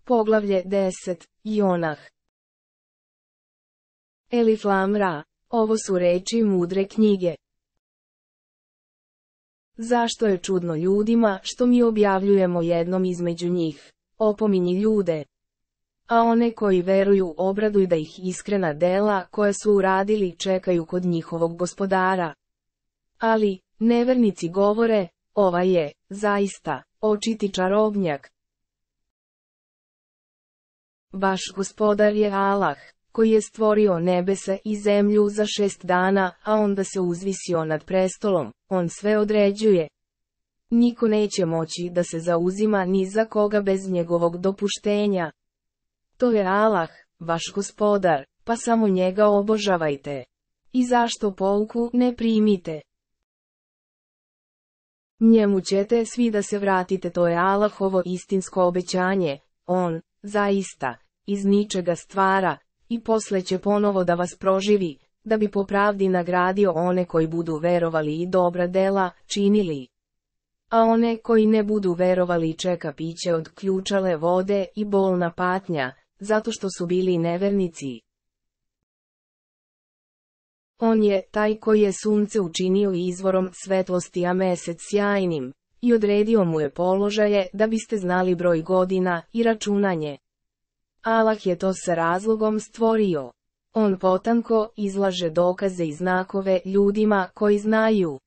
Poglavlje 10. Jonah. Elif Lam Ra. Ovo su reči mudre knjige. Zašto je čudno ljudima što mi objavljujemo jednom između njih? Opominji ljude. A one koji veruju obraduj da ih iskrena dela koja su uradili čekaju kod njihovog gospodara. Ali, nevernici govore, ovaj je, zaista, očiti čarobnjak. Vaš gospodar je Allah, koji je stvorio nebesa i zemlju za 6 dana, a onda se uzvisio nad prestolom, on sve određuje. Niko neće moći da se zauzima ni za koga bez njegovog dopuštenja. To je Allah, vaš gospodar, pa samo njega obožavajte. I zašto pouku ne primite? Njemu ćete svi da se vratite, to je Allahovo istinsko obećanje, on, zaista, iz ničega stvara, i posle će ponovo da vas proživi, da bi po pravdi nagradio one koji budu verovali i dobra dela činili. A one koji ne budu verovali čeka piće od ključale vode i bolna patnja, zato što su bili nevernici. On je taj koji je sunce učinio izvorom svetlosti a mesec sjajnim, i odredio mu je položaje da biste znali broj godina i računanje. Allah je to sa razlogom stvorio. On potanko izlaže dokaze i znakove ljudima koji znaju.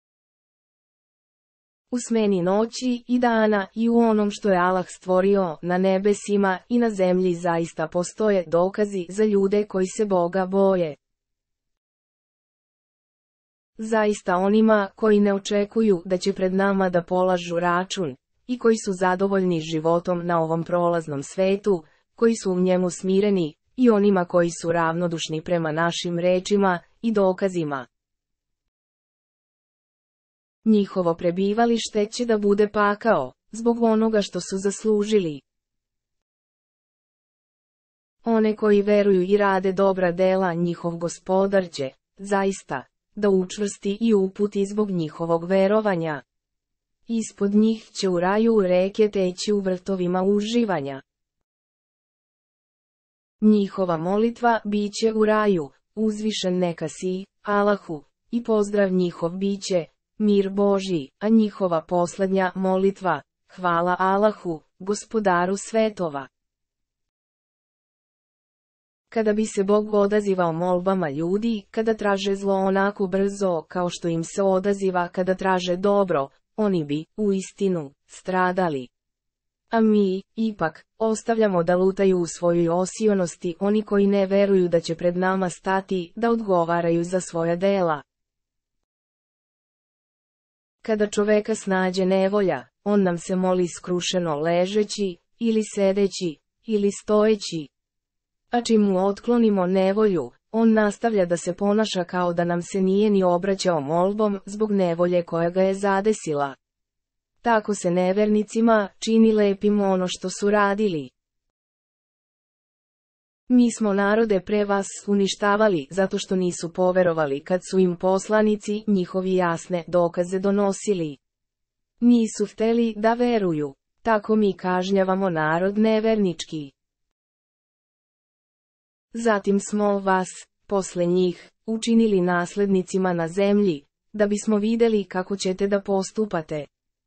U smeni noći i dana i u onom što je Allah stvorio na nebesima i na zemlji zaista postoje dokazi za ljude koji se Boga boje. Zaista onima koji ne očekuju da će pred nama da polažu račun, i koji su zadovoljni životom na ovom prolaznom svetu, koji su u njemu smireni, i onima koji su ravnodušni prema našim rečima i dokazima. Njihovo prebivalište će da bude pakao, zbog onoga što su zaslužili. One koji veruju i rade dobra dela njihov gospodar će, zaista, da učvrsti i uputi zbog njihovog verovanja. Ispod njih će u raju reke teći u vrtovima uživanja. Njihova molitva biće u raju, uzvišen neka si, Allahu, i pozdrav njihov biće, mir Božji, a njihova poslednja molitva, hvala Allahu, gospodaru svetova. Kada bi se Bog odazivao molbama ljudi, kada traže zlo onako brzo kao što im se odaziva kada traže dobro, oni bi, uistinu, stradali. A mi, ipak, ostavljamo da lutaju u svojoj osionosti oni koji ne veruju da će pred nama stati da odgovaraju za svoja dela. Kada čoveka snađe nevolja, on nam se moli skrušeno ležeći, ili sedeći, ili stojeći. A čim mu otklonimo nevolju, on nastavlja da se ponaša kao da nam se nije ni obraćao molbom zbog nevolje koja ga je zadesila. Tako se nevernicima čini lepim ono što su radili. Mi smo narode pre vas uništavali zato što nisu poverovali kad su im poslanici njihovi jasne dokaze donosili. Nisu hteli da veruju, tako mi kažnjavamo narod nevernički. Zatim smo vas, posle njih, učinili naslednicima na zemlji, da bismo videli kako ćete da postupate.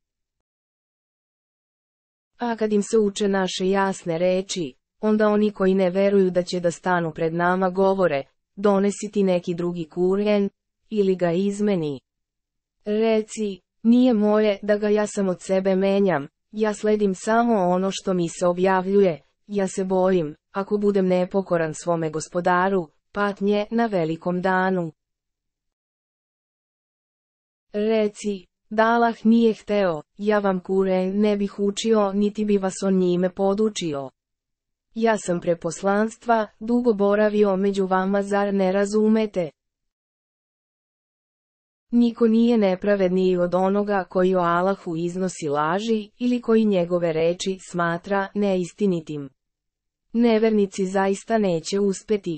A kad im se uče naše jasne reči, onda oni koji ne veruju da će da stanu pred nama govore, donesi ti neki drugi Kur'an, ili ga izmeni. Reci, nije moje da ga ja sam od sebe menjam, ja sledim samo ono što mi se objavljuje, ja se bojim, ako budem nepokoran svome gospodaru, patnje na velikom danu. Reci, da Allah nije hteo, ja vam Kur'an ne bih učio niti bi vas on njime podučio. Ja sam pre poslanstva dugo boravio među vama, zar ne razumete? Niko nije nepravedniji od onoga koji o Allahu iznosi laži ili koji njegove reči smatra neistinitim. Nevernici zaista neće uspeti.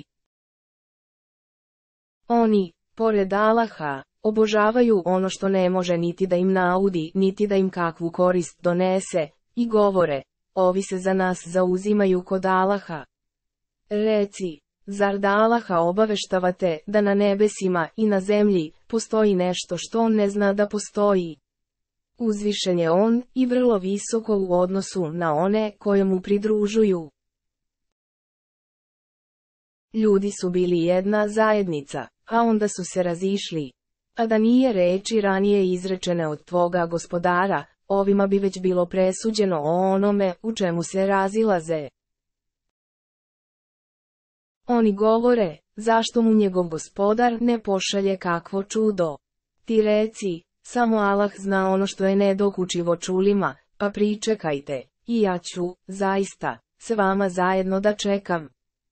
Oni, pored Allaha, obožavaju ono što ne može niti da im naudi, niti da im kakvu korist donese, i govore, ovi se za nas zauzimaju kod Allaha. Reci, zar da Allaha obaveštavate da na nebesima i na zemlji postoji nešto što on ne zna da postoji? Uzvišen je on i vrlo visoko u odnosu na one koje mu pridružuju. Ljudi su bili jedna zajednica, a onda su se razišli. A da nije reči ranije izrečene od tvoga gospodara, ovima bi već bilo presuđeno o onome u čemu se razilaze. Oni govore, zašto mu njegov gospodar ne pošalje kakvo čudo? Ti reci, samo Allah zna ono što je nedokučivo čulima, pa pričekajte, i ja ću, zaista, se vama zajedno da čekam.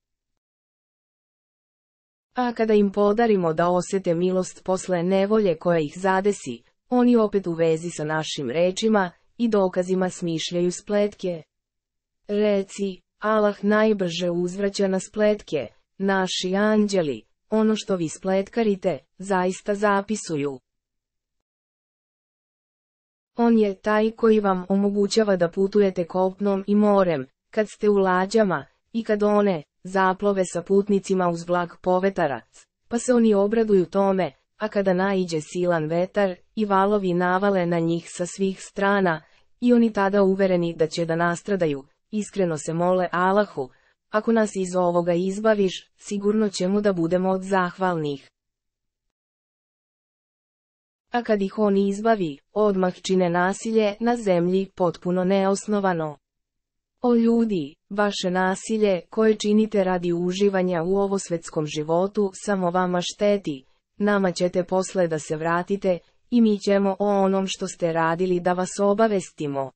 A kada im podarimo da osjete milost posle nevolje koja ih zadesi, oni opet u vezi sa našim rečima i dokazima smišljaju spletke. Reci, Allah najbrže uzvraća na spletke, naši anđeli, ono što vi spletkarite, zaista zapisuju. On je taj koji vam omogućava da putujete kopnom i morem, kad ste u lađama, i kad one zaplove sa putnicima uz blag povetarac, pa se oni obraduju tome, a kada naiđe silan vetar i valovi navale na njih sa svih strana, i oni tada uvereni da će da nastradaju, iskreno se mole Allahu, ako nas iz ovoga izbaviš, sigurno ćemo da budemo od zahvalnih. A kad ih on izbavi, odmah čine nasilje na zemlji potpuno neosnovano. O ljudi, vaše nasilje, koje činite radi uživanja u ovosvetskom životu, samo vama šteti, nama ćete posle da se vratite, i mi ćemo o onom što ste radili da vas obavestimo.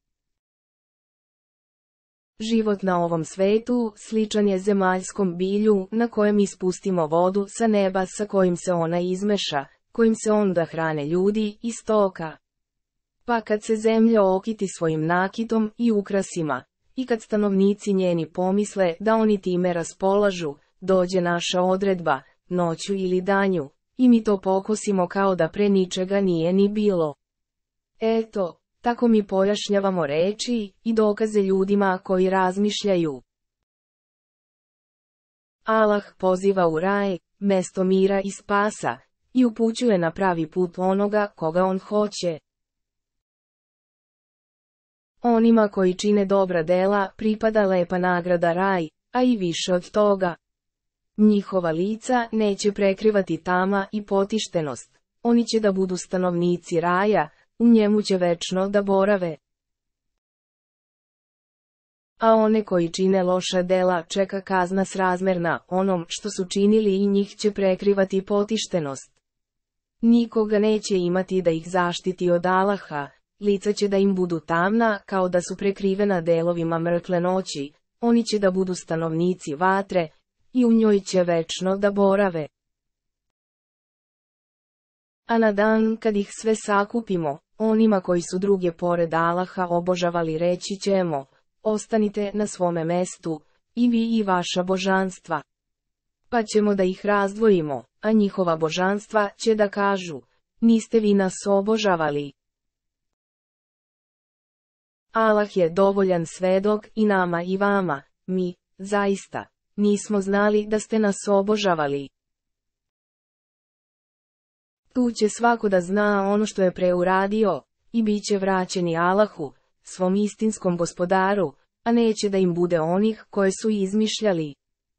Život na ovom svetu sličan je zemaljskom bilju na kojem ispustimo vodu sa neba sa kojim se ona izmeša, kojim se onda hrane ljudi i stoka. Pa kad se zemlja okiti svojim nakitom i ukrasima, i kad stanovnici njeni pomisle da oni time raspolažu, dođe naša odredba, noću ili danju, i mi to pokosimo kao da pre ničega nije ni bilo. Eto, tako mi pojašnjavamo reči i dokaze ljudima koji razmišljaju. Allah poziva u raj, mesto mira i spasa, i upućuje na pravi put onoga koga on hoće. Onima koji čine dobra dela pripada lepa nagrada raj, a i više od toga. Njihova lica neće prekrivati tama i potištenost, oni će da budu stanovnici raja, u njemu će večno da borave. A one koji čine loša dela čeka kazna srazmerna onom što su činili i njih će prekrivati potištenost. Nikoga neće imati da ih zaštiti od Allaha, lica će da im budu tamna kao da su prekrivena delovima mrkle noći, oni će da budu stanovnici vatre, i u njoj će večno da borave. A na dan kad ih sve sakupimo, onima koji su druge pored Allaha obožavali reći ćemo, ostanite na svome mestu, i vi i vaša božanstva. Pa ćemo da ih razdvojimo, a njihova božanstva će da kažu, niste vi nas obožavali. Allah je dovoljan svedok i nama i vama, mi, zaista, nismo znali da ste nas obožavali. Tu će svako da zna ono što je preuradio, i bit će vraćeni Allahu, svom istinskom gospodaru, a neće da im bude onih koje su izmišljali.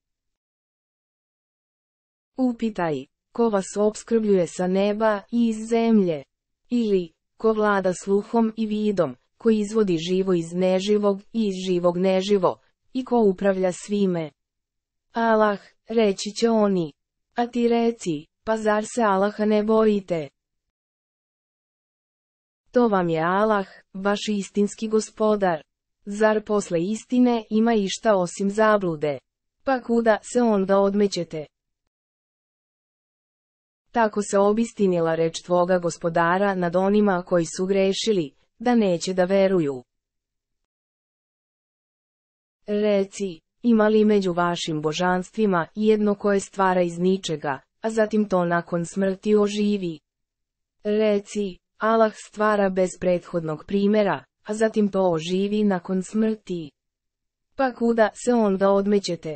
Upitaj, ko vas opskrbljuje sa neba i iz zemlje? Ili, ko vlada sluhom i vidom, ko izvodi živo iz neživog i iz živog neživo, i ko upravlja svime? Allah, reći će oni. A ti reci, pa zar se Allaha ne bojite? To vam je Allah, vaš istinski gospodar. Zar posle istine ima išta osim zablude? Pa kuda se onda odmećete? Tako se obistinila reč tvoga gospodara nad onima koji su grešili, da neće da veruju. Reci, ima li među vašim božanstvima jedno koje stvara iz ničega, a zatim to nakon smrti oživi? Reci, Allah stvara bez prethodnog primjera, a zatim to oživi nakon smrti. Pa kuda se onda odmećete?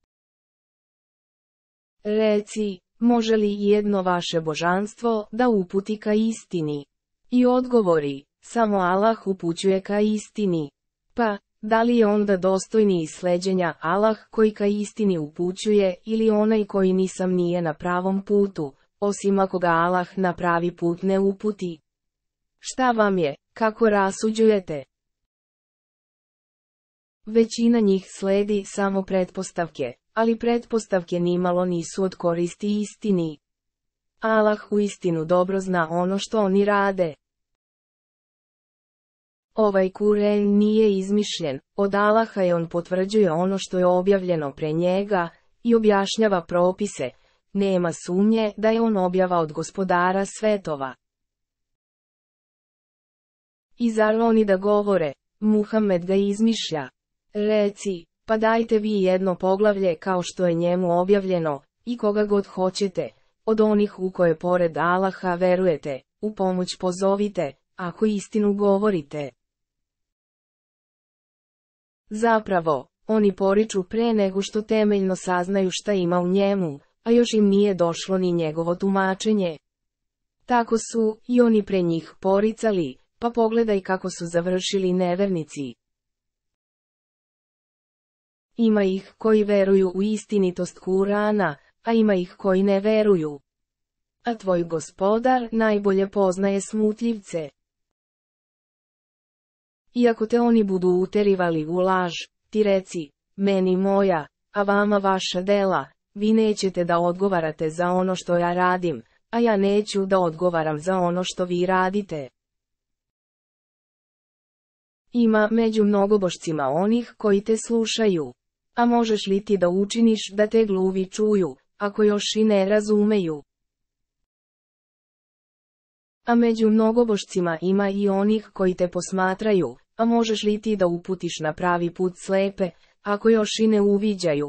Reci, može li jedno vaše božanstvo da uputi ka istini? I odgovori, samo Allah upućuje ka istini. Pa, da li je onda dostojniji sleđenja Allah koji ka istini upućuje ili onaj koji nisam nije na pravom putu, osim ako ga Allah na pravi put ne uputi? Šta vam je, kako rasuđujete? Većina njih sledi samo pretpostavke, ali pretpostavke nimalo nisu od koristi istini. Allah uistinu dobro zna ono što oni rade. Ovaj Kur'an nije izmišljen, od Allaha je on potvrđuje ono što je objavljeno pre njega, i objašnjava propise, nema sumnje da je on objava od Gospodara svetova. I zar oni da govore, Muhammed ga izmišlja? Reci, pa dajte vi jedno poglavlje kao što je njemu objavljeno, i koga god hoćete, od onih u koje pored Allaha verujete, u pomoć pozovite, ako istinu govorite. Zapravo, oni poriču pre nego što temeljno saznaju šta ima u njemu, a još im nije došlo ni njegovo tumačenje. Tako su i oni pre njih poricali, pa pogledaj kako su završili nevernici. Ima ih koji veruju u istinitost Kur'ana, a ima ih koji ne veruju. A tvoj Gospodar najbolje poznaje smutljivce. Iako te oni budu uterivali u laž, ti reci, meni moja, a vama vaša dela, vi nećete da odgovarate za ono što ja radim, a ja neću da odgovaram za ono što vi radite. Ima među mnogobošcima onih koji te slušaju. A možeš li ti da učiniš da te gluvi čuju, ako još i ne razumeju? A među mnogobošcima ima i onih koji te posmatraju, a možeš li ti da uputiš na pravi put slepe, ako još i ne uviđaju?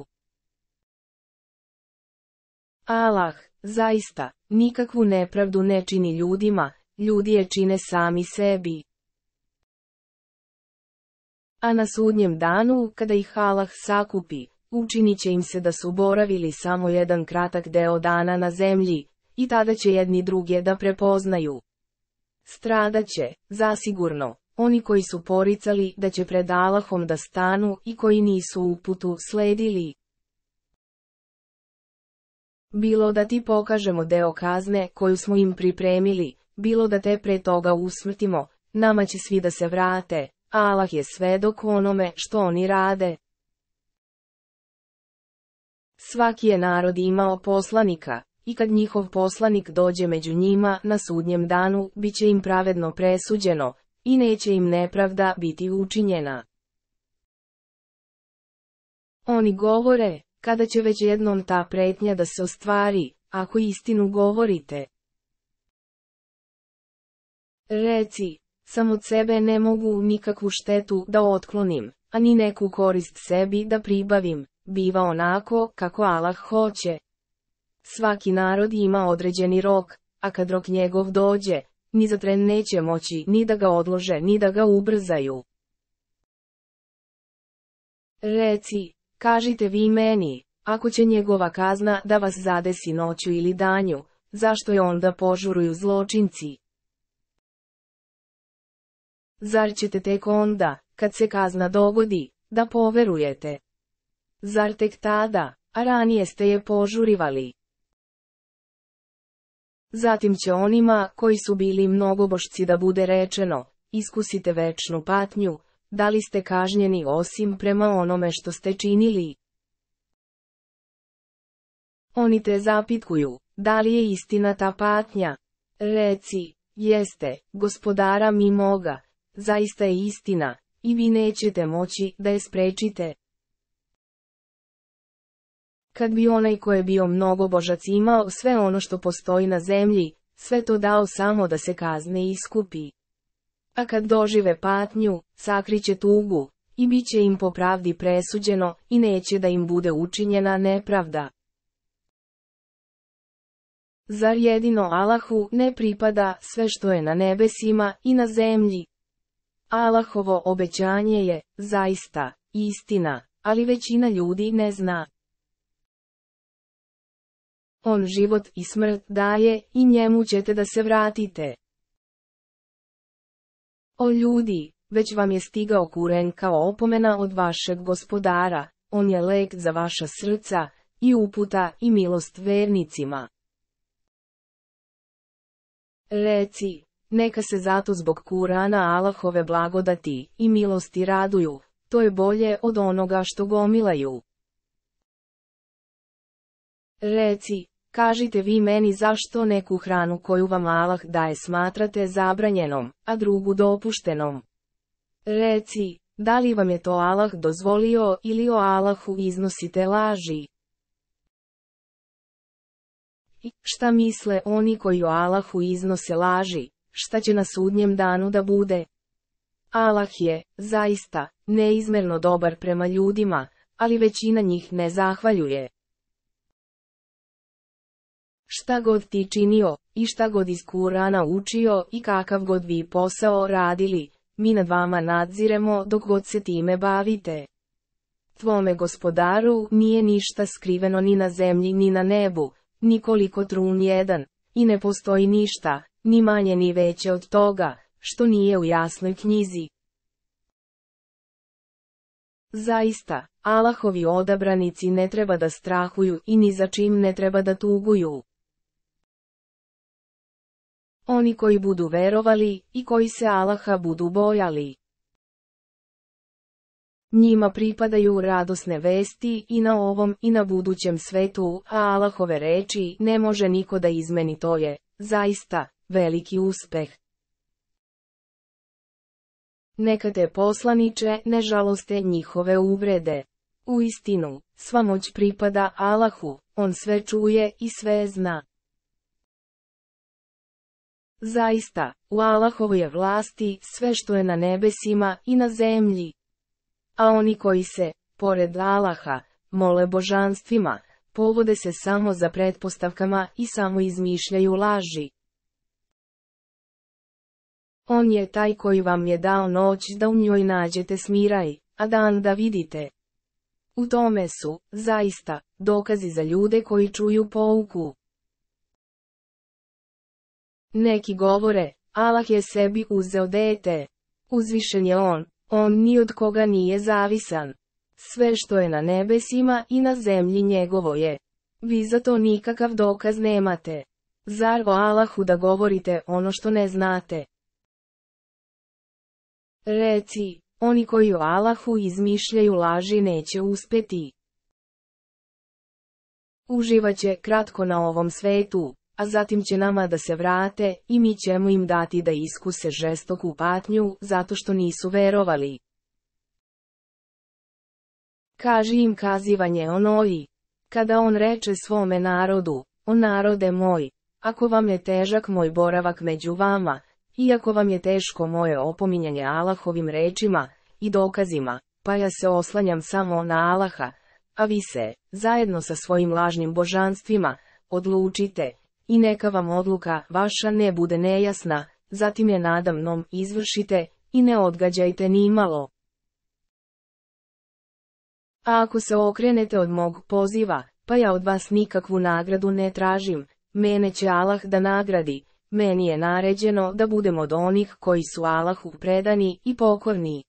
Allah, zaista, nikakvu nepravdu ne čini ljudima, ljudi je čine sami sebi. A na sudnjem danu, kada ih Allah sakupi, učinit će im se da su boravili samo jedan kratak deo dana na zemlji, i tada će jedni druge da prepoznaju. Stradaće, zasigurno, oni koji su poricali da će pred Allahom da stanu i koji nisu uputu sledili. Bilo da ti pokažemo deo kazne koju smo im pripremili, bilo da te pre toga usmrtimo, nama će svi da se vrate. Allah je svedok onome što oni rade. Svaki je narod imao poslanika, i kad njihov poslanik dođe među njima na sudnjem danu, bit će im pravedno presuđeno, i neće im nepravda biti učinjena. Oni govore, kada će već jednom ta pretnja da se ostvari, ako istinu govorite. Reci, sam od sebe ne mogu nikakvu štetu da otklonim, a ni neku korist sebi da pribavim, biva onako kako Allah hoće. Svaki narod ima određeni rok, a kad rok njegov dođe, ni za tren neće moći ni da ga odlože ni da ga ubrzaju. Reci, kažite vi meni, ako će njegova kazna da vas zadesi noću ili danju, zašto je onda požuruju zločinci? Zar ćete tek onda, kad se kazna dogodi, da poverujete? Zar tek tada, a ranije ste je požurivali? Zatim će onima koji su bili mnogobošci da bude rečeno, iskusite večnu patnju, da li ste kažnjeni osim prema onome što ste činili? Oni te zapitkuju, da li je istina ta patnja? Reci, jeste, Gospodara mi moga, zaista je istina, i vi nećete moći da je sprečite. Kad bi onaj ko je bio mnogobožac imao sve ono što postoji na zemlji, sve to dao samo da se kazne iskupi. A kad dožive patnju, sakriće tugu, i bit će im po pravdi presuđeno, i neće da im bude učinjena nepravda. Zar jedino Allahu ne pripada sve što je na nebesima i na zemlji? Allahovo obećanje je, zaista, istina, ali većina ljudi ne zna. On život i smrt daje i njemu ćete da se vratite. O ljudi, već vam je stigao Kuren kao opomena od vašeg Gospodara, on je lek za vaša srca, i uputa i milost vernicima. Reci, neka se zato zbog Kurana Allahove blagodati i milosti raduju, to je bolje od onoga što gomilaju. Reci, kažite vi meni zašto neku hranu koju vam Allah daje smatrate zabranjenom, a drugu dopuštenom. Reci, da li vam je to Allah dozvolio ili o Allahu iznosite laži? I šta misle oni koji o Allahu iznose laži, šta će na sudnjem danu da bude? Allah je, zaista, neizmerno dobar prema ljudima, ali većina njih ne zahvaljuje. Šta god ti činio, i šta god iz Kurana učio i kakav god vi posao radili, mi nad vama nadziremo dok god se time bavite. Tvome Gospodaru nije ništa skriveno ni na zemlji ni na nebu, nikoliko trun jedan, i ne postoji ništa, ni manje ni veće od toga, što nije u jasnoj knjizi. Zaista, Allahovi odabranici ne treba da strahuju i ni za čim ne treba da tuguju. Oni koji budu verovali i koji se Allaha budu bojali. Njima pripadaju radosne vesti i na ovom i na budućem svetu, a Allahove reči ne može niko da izmeni, to je, zaista, veliki uspeh. Neka te poslaniče ne žaloste njihove uvrede. Uistinu, sva moć pripada Allahu, on sve čuje i sve zna. Zaista, u Allahovoj je vlasti sve što je na nebesima i na zemlji. A oni koji se, pored Allaha, mole božanstvima, povode se samo za pretpostavkama i samo izmišljaju laži. On je taj koji vam je dao noć da u njoj nađete smiraj, a dan da vidite. U tome su, zaista, dokazi za ljude koji čuju pouku. Neki govore, Allah je sebi uzeo dete. Uzvišen je on ni od koga nije zavisan. Sve što je na nebesima i na zemlji njegovo je. Vi za to nikakav dokaz nemate. Zar o Allahu da govorite ono što ne znate? Reci, oni koji o Allahu izmišljaju laži neće uspeti. Uživaće kratko na ovom svetu, a zatim će nama da se vrate i mi ćemo im dati da iskuse žestoku patnju zato što nisu verovali. Kaži im kazivanje o Noji. Kada on reče svome narodu, o narode moj, ako vam je težak moj boravak među vama, iako vam je teško moje opominjanje Allahovim rečima i dokazima, pa ja se oslanjam samo na Allaha, a vi se, zajedno sa svojim lažnim božanstvima, odlučite, i neka vam odluka vaša ne bude nejasna, zatim je nadamnom izvršite, i ne odgađajte nimalo. A ako se okrenete od mog poziva, pa ja od vas nikakvu nagradu ne tražim, mene će Allah da nagradi, meni je naređeno da budem od onih koji su Allahu predani i pokorni.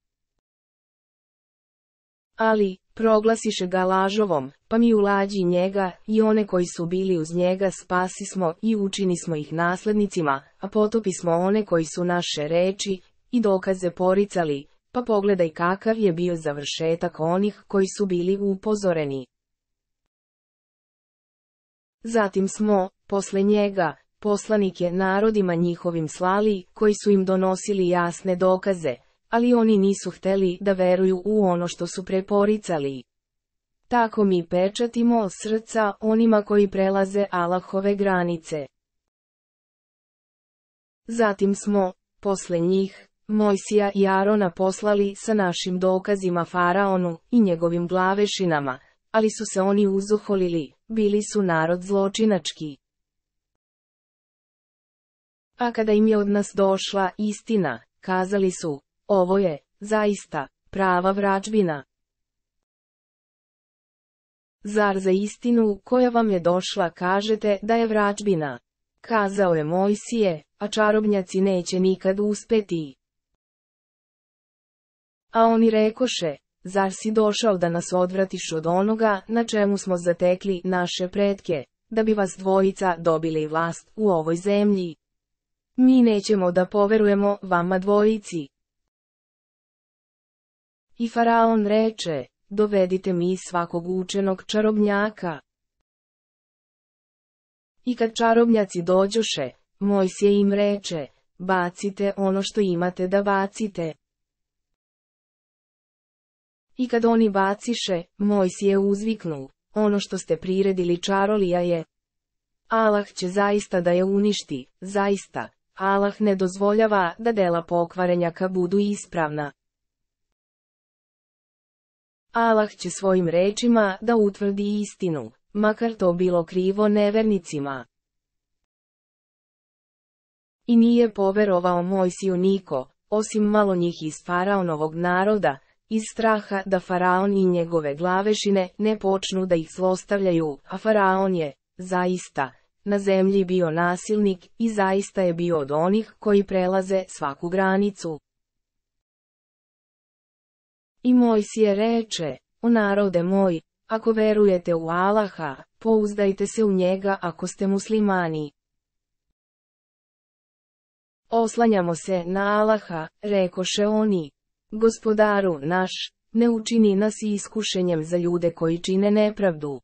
Ali, proglasiše ga lažovom, pa mi ulađi njega i one koji su bili uz njega spasismo i učinismo ih naslednicima, a potopismo one koji su naše reči i dokaze poricali, pa pogledaj kakav je bio završetak onih koji su bili upozoreni. Zatim smo, posle njega, poslanike narodima njihovim slali, koji su im donosili jasne dokaze, ali oni nisu hteli da veruju u ono što su preporicali. Tako mi pečatimo srca onima koji prelaze Allahove granice. Zatim smo, posle njih, Mojsija i Arona poslali sa našim dokazima Faraonu i njegovim glavešinama, ali su se oni uzuholili, bili su narod zločinački. A kada im je od nas došla istina, kazali su, Ovo je, zaista, prava vračbina. Zar za istinu koja vam je došla kažete da je vračbina? Kazao je Mojsije, a čarobnjaci neće nikad uspeti. A oni rekoše, zar si došao da nas odvratiš od onoga na čemu smo zatekli naše pretke, da bi vas dvojica dobili vlast u ovoj zemlji? Mi nećemo da poverujemo vama dvojici. I Faraon reče, dovedite mi svakog učenog čarobnjaka. I kad čarobnjaci dođoše, Mojsije im reče, bacite ono što imate da bacite. I kad oni baciše, Mojsije uzviknu, ono što ste priredili čarolija je. Allah će zaista da je uništi, zaista, Allah ne dozvoljava da dela pokvarenjaka budu ispravna. Allah će svojim rečima da utvrdi istinu, makar to bilo krivo nevernicima. I nije poverovao Mojsiju niko, osim malo njih iz Faraonovog naroda, iz straha da Faraon i njegove glavešine ne počnu da ih zlostavljaju, a Faraon je, zaista, na zemlji bio nasilnik i zaista je bio od onih koji prelaze svaku granicu. I Mojsije reče, o narode moj, ako verujete u Allaha, pouzdajte se u njega ako ste muslimani. Oslanjamo se na Allaha, rekoše oni. Gospodaru naš, ne učini nas iskušenjem za ljude koji čine nepravdu.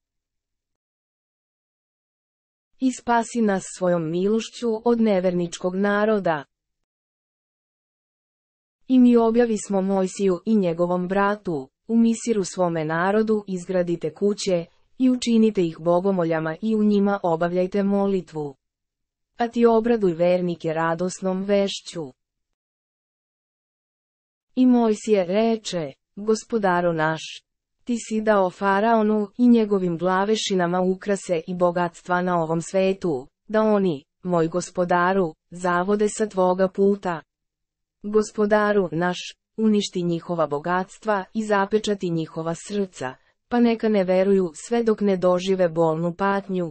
I spasi nas svojom milošću od neverničkog naroda. I mi objavimo Mojsiju i njegovom bratu, u Misiru svome narodu izgradite kuće, i učinite ih bogomoljama i u njima obavljajte molitvu. A ti obraduj vernike radosnom vešću. I Mojsije reče, gospodaru naš, ti si dao Faraonu i njegovim glavešinama ukrase i bogatstva na ovom svetu, da oni, moj gospodaru, zavode sa tvoga puta. Gospodaru naš, uništi njihova bogatstva i zapečati njihova srca, pa neka ne veruju sve dok ne dožive bolnu patnju.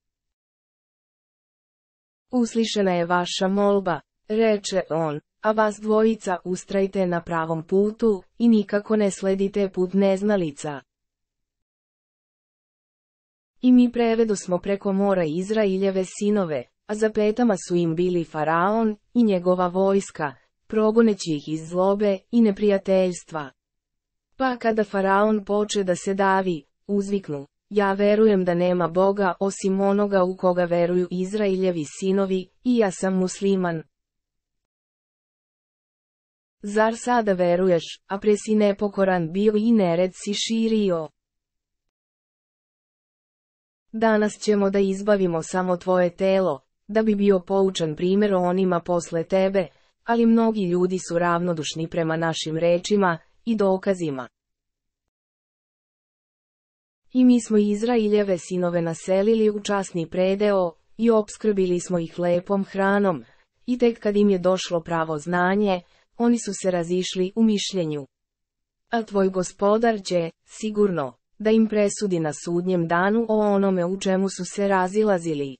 Uslišena je vaša molba, reče on, a vas dvojica ustrajte na pravom putu i nikako ne sledite put neznalica. I mi prevedosmo preko mora Izraeljeve sinove, a za petama su im bili Faraon i njegova vojska, progoneći ih iz zlobe i neprijateljstva. Pa kada Faraon poče da se davi, uzviknu, ja verujem da nema Boga osim onoga u koga veruju Izraeljevi sinovi, i ja sam musliman. Zar sada veruješ, a pre si nepokoran bio i nered si širio? Danas ćemo da izbavimo samo tvoje telo, da bi bio poučan primjer onima posle tebe, ali mnogi ljudi su ravnodušni prema našim rečima i dokazima. I mi smo Izraeljeve sinove naselili u časni predeo, i opskrbili smo ih lepom hranom, i tek kad im je došlo pravo znanje, oni su se razišli u mišljenju. A tvoj gospodar će, sigurno, da im presudi na sudnjem danu o onome u čemu su se razilazili.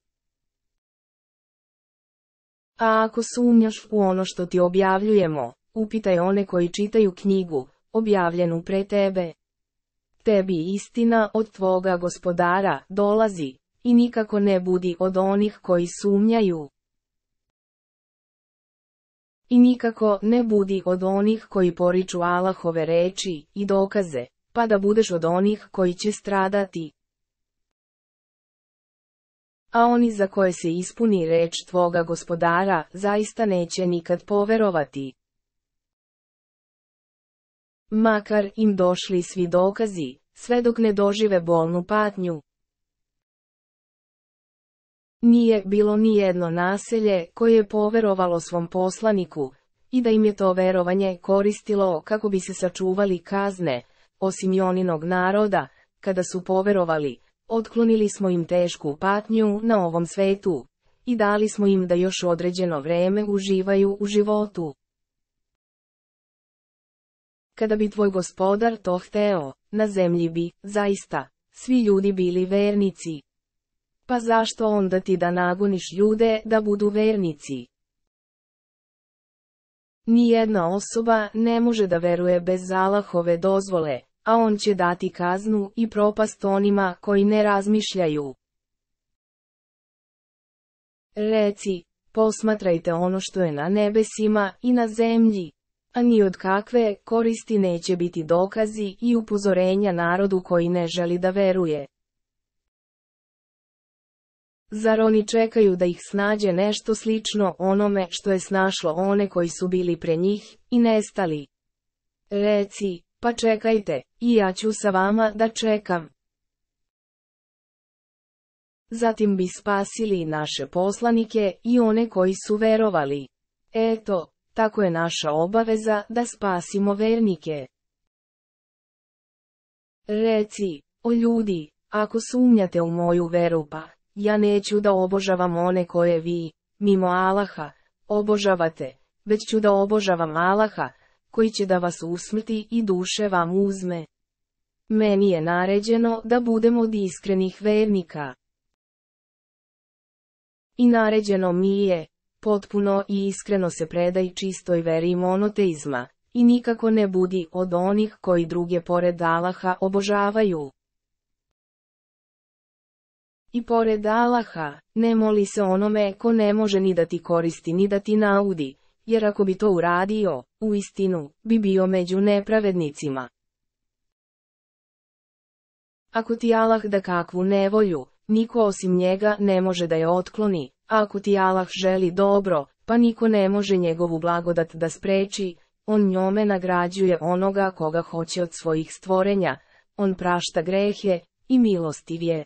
A ako sumnjaš u ono što ti objavljujemo, upitaj one koji čitaju knjigu, objavljenu pre tebe. Tebi istina od tvoga gospodara dolazi, i nikako ne budi od onih koji sumnjaju. I nikako ne budi od onih koji poriču Allahove reči i dokaze, pa da budeš od onih koji će stradati. A oni za koje se ispuni reč tvoga gospodara, zaista neće nikad poverovati. Makar im došli svi dokazi, sve dok ne dožive bolnu patnju. Nije bilo ni jedno naselje koje je poverovalo svom poslaniku, i da im je to verovanje koristilo kako bi se sačuvali kazne, osim Joninog naroda, kada su poverovali, otklonili smo im tešku patnju na ovom svetu, i dali smo im da još određeno vreme uživaju u životu. Kada bi tvoj gospodar to hteo, na zemlji bi, zaista, svi ljudi bili vernici. Pa zašto onda ti da nagoniš ljude da budu vernici? Nijedna osoba ne može da veruje bez Allahove dozvole, a on će dati kaznu i propast onima koji ne razmišljaju. Reci, posmatrajte ono što je na nebesima i na zemlji, a ni od kakve koristi neće biti dokazi i upozorenja narodu koji ne želi da veruje. Zar oni čekaju da ih snađe nešto slično onome što je snašlo one koji su bili pre njih i nestali? Reci, pa čekajte, i ja ću sa vama da čekam. Zatim bi spasili naše poslanike i one koji su verovali. Eto, tako je naša obaveza da spasimo vernike. Reci, o ljudi, ako sumnjate u moju veru pa, ja neću da obožavam one koje vi, mimo Allaha, obožavate, već ću da obožavam Allaha, koji će da vas usmrti i duše vam uzme. Meni je naređeno da budemo od iskrenih vernika. I naređeno mi je, potpuno i iskreno se predaj čistoj veri monoteizma, i nikako ne budi od onih koji druge pored Allaha obožavaju. I pored Allaha, ne moli se onome ko ne može ni da ti koristi ni da ti naudi, jer ako bi to uradio, uistinu, bi bio među nepravednicima. Ako ti Allah da kakvu nevolju, niko osim njega ne može da je otkloni, a ako ti Allah želi dobro, pa niko ne može njegovu blagodat da spreči, on njome nagrađuje onoga koga hoće od svojih stvorenja, on prašta grehe i milostiv je.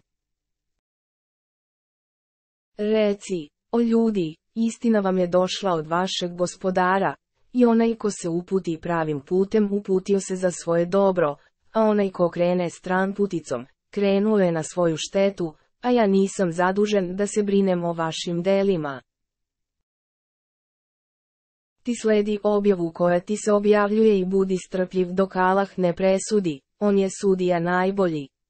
Reci, o ljudi, istina vam je došla od vašeg gospodara, i onaj ko se uputi pravim putem uputio se za svoje dobro, a onaj ko krene stranputicom, krenuo je na svoju štetu, a ja nisam zadužen da se brinem o vašim delima. Ti sledi objavu koja ti se objavljuje i budi strpljiv dok Allah ne presudi, on je sudija najbolji.